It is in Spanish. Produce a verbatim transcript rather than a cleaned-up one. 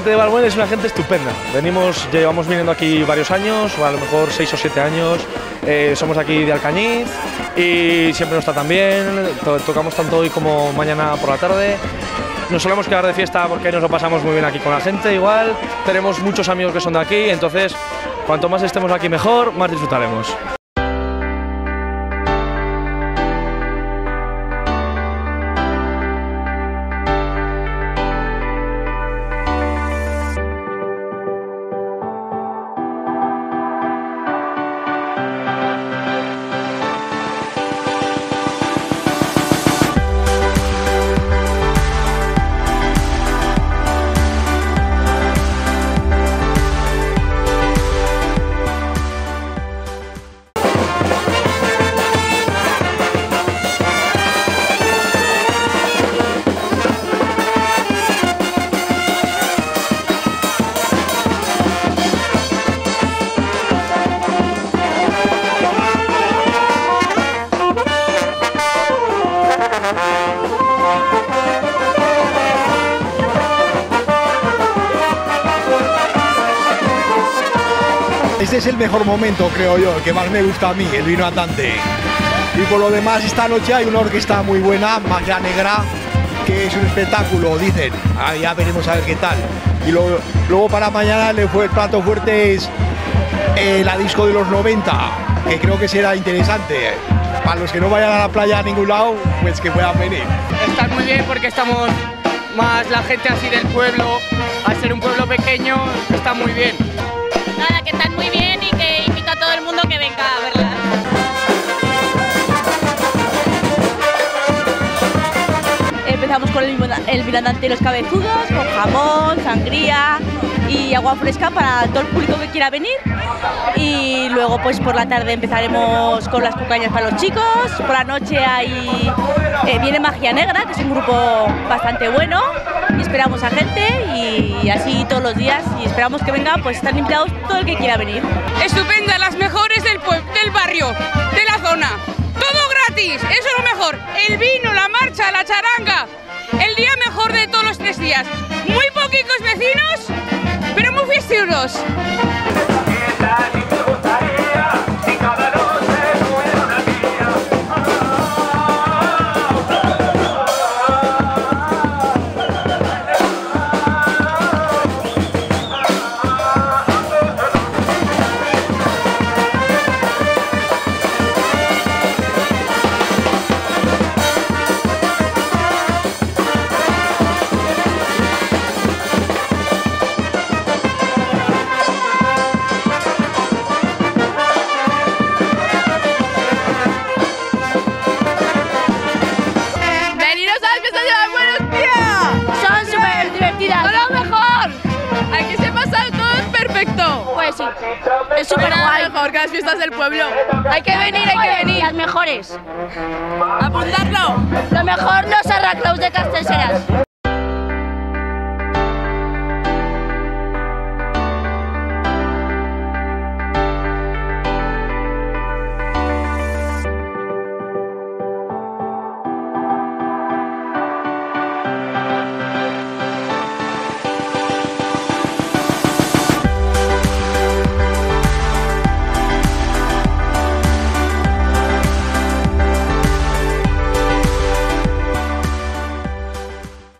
gente de Valbuena es una gente estupenda. Venimos, llevamos viniendo aquí varios años, o a lo mejor seis o siete años. Eh, somos aquí de Alcañiz y siempre nos tratan bien. To tocamos tanto hoy como mañana por la tarde. Nos solemos quedar de fiesta porque nos lo pasamos muy bien aquí con la gente, igual. Tenemos muchos amigos que son de aquí, entonces cuanto más estemos aquí mejor, más disfrutaremos. Este es el mejor momento, creo yo, el que más me gusta a mí, el vino andante. Y por lo demás, esta noche hay una orquesta muy buena, Magia Negra, que es un espectáculo, dicen. Ah, ya veremos a ver qué tal. Y lo, luego para mañana le fue el plato fuerte es eh, la disco de los noventa, que creo que será interesante. Para los que no vayan a la playa a ningún lado, pues que puedan venir. Está muy bien porque estamos más la gente así del pueblo, al ser un pueblo pequeño, está muy bien. Nada, que están muy bien y que invito a todo el mundo que venga a verlas. Empezamos con el, el vino andante y los cabezudos, con jamón, sangría y agua fresca para todo el público que quiera venir. Y luego pues por la tarde empezaremos con las cucañas para los chicos. Por la noche hay, eh, viene Magia Negra, que es un grupo bastante bueno. Y esperamos a gente y así todos los días. Y esperamos que venga, pues están invitados todo el que quiera venir. Estupenda, las mejores del, del barrio, de la zona. Todo gratis, eso es lo mejor. El vino, la marcha, la charanga. El día mejor de todos los tres días. Muy poquitos vecinos, pero muy festivos. Pues sí, es súper guay. Mejor que las fiestas del pueblo. Hay que venir, hay que venir. Las mejores. Apuntarlo. Lo mejor los arraclaus de Castellseras.